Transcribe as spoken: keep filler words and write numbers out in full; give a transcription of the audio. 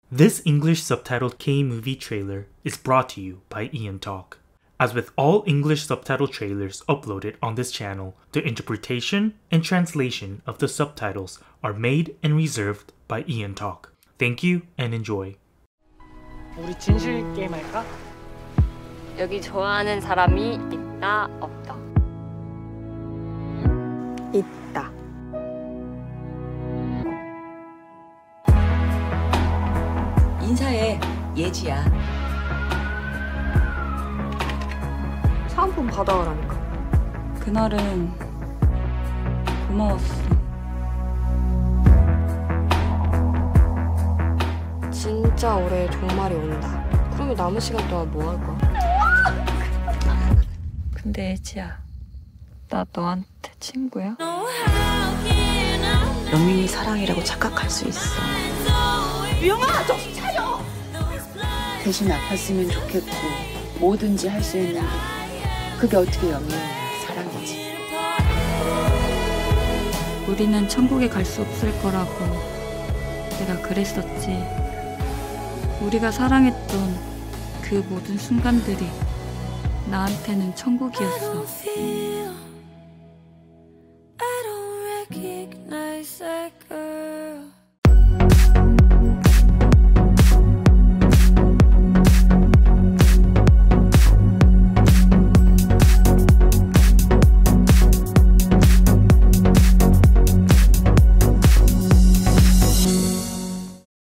This English subtitled K-movie trailer is brought to you by Ian Talk. As with all English subtitle trailers uploaded on this channel, the interpretation and translation of the subtitles are made and reserved by Ian Talk. Thank you and enjoy. 우리 진실 게임 할까? 여기 좋아하는 사람이 있다, 없다. 있다. 인사해, 예지야. 사은품 받아가라니까. 그날은 고마웠어. 진짜 올해 종말이 온다. 그러면 남은 시간 동안 뭐 할 거야? 근데 예지야, 나 너한테 친구야? 영민이 사랑이라고 착각할 수 있어. 유영아, 정신 차려! 대신 아팠으면 좋겠고 뭐든지 할 수 있는데 그게 어떻게 영민이야, 사랑이지. 우리는 천국에 갈 수 없을 거라고 내가 그랬었지. 우리가 사랑했던 그 모든 순간들이 나한테는 천국이었어. I don't recognize that girl.